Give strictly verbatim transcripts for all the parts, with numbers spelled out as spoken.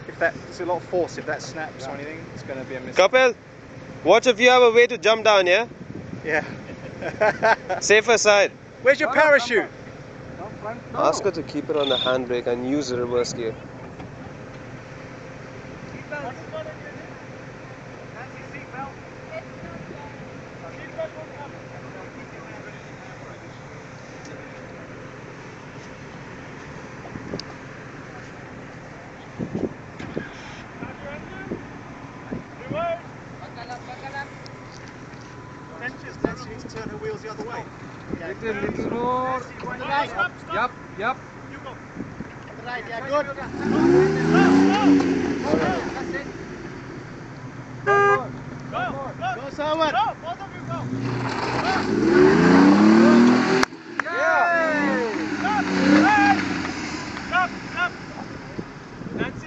If that, there's a lot of force, if that snaps or anything, it's going to be a miss. Couple, watch if you have a way to jump down, yeah? Yeah. Safer side. Where's your parachute? Ask her to keep it on the handbrake and use the reverse gear. Nancy needs to turn her wheels the other way. Little, little more. Yup, yup. You go. Right, yeah, good. Go, go, go. Go, Sarwan. Go, both of you go. Yeah. Stop, stop, stop. Nancy.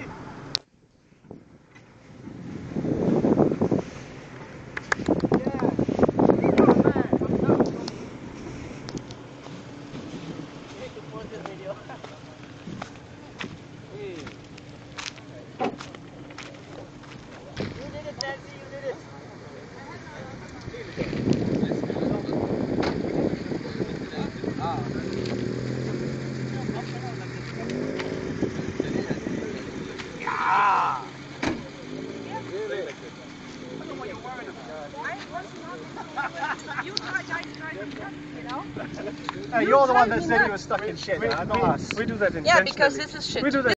Hey, you're the one that said you were stuck in shit, not us. We do that intentionally. Yeah, because this is shit. We do that